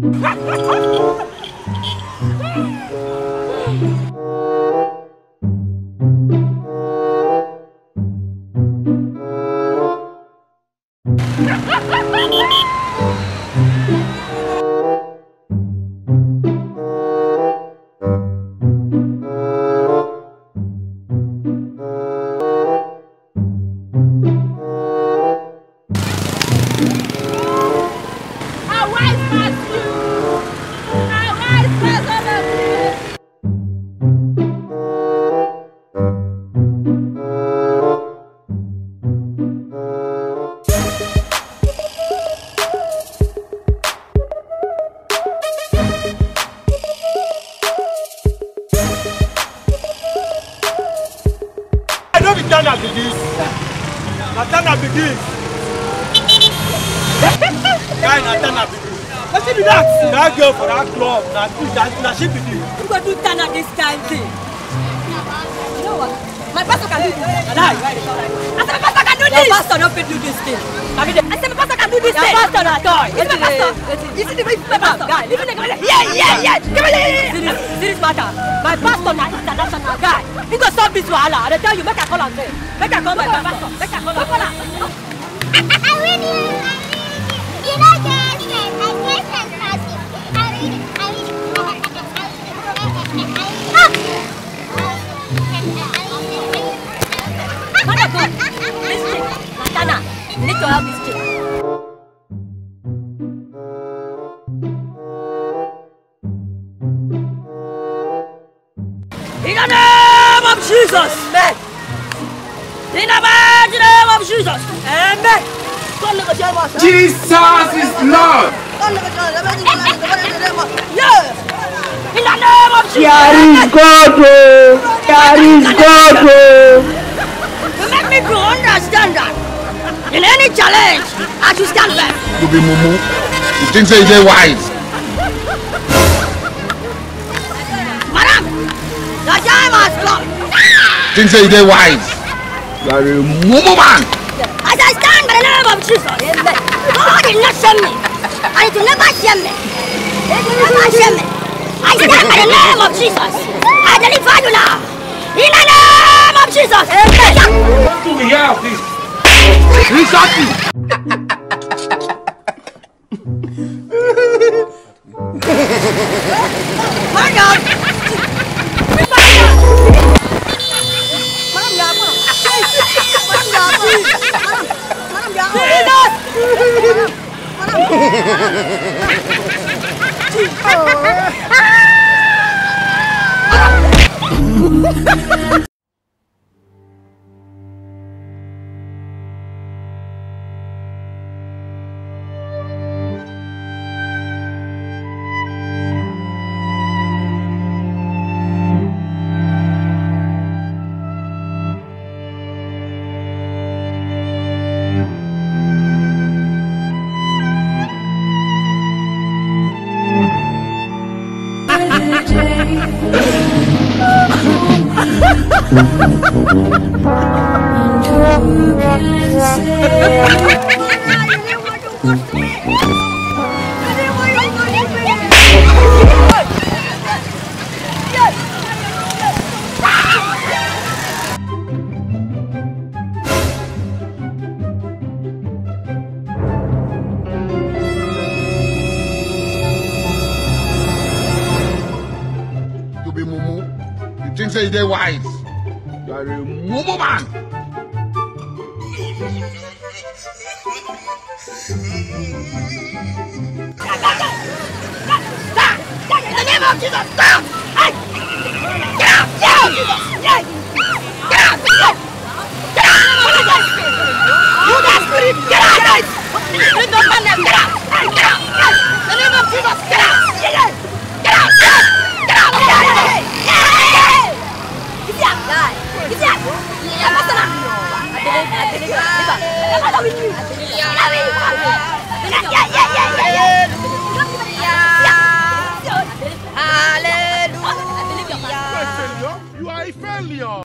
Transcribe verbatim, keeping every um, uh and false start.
Natana begins. Natana begins. Guy, Natana begins. Let's see that. That girl for that club. That that she begins. You go do Tana this time thing. You know what? My pastor can do this. And I, I said my pastor can do this. Your pastor don't fit do this thing. I said my pastor can do this thing. Your pastor not all. You see my pastor? You see the way my pastor? Guy, listen to me. Yeah, yeah, yeah. Give me this. See this matter. My pastor na international guy. He go solve this wahala. I tell you, make a call and say. Make a call my pastor. Make a call. Call her. I win you. You know that. I guess I'm passing. I win. I win. Mother God, this chick, Natana, you need to help this chick. In the name of Jesus, amen. In the mighty name of Jesus, amen. Jesus is Lord. Yes. In the name of Jesus. There is God. There is God. You make me to understand that in any challenge, I should stand back. You be mumu. You think so you're wise? Madam, the time has come. Think so you're wise? You are a mumu man. As I stand by the name of Jesus, God did not shame me, and it will never shame me. It will never shame me. I stand by the name of Jesus. I deliver you now. In the name of Jesus. What do we have this? Exactly. Hang on. You be mumu. You think so you're wise? You are a mumu man. In the name of Jesus, stop! Get out! Get out! Get out! Get out! Get out! You that spirit, get out! You don't want them, get out! Get out! In the name of Jesus, get out! Get out! Get out! Get out! Get out! Guy, get out! Yeah, Pastor. I deliver, I deliver, I deliver. I with you. Yeah, yeah, yeah, yeah, yeah, yeah. Hallelujah. You are a failure.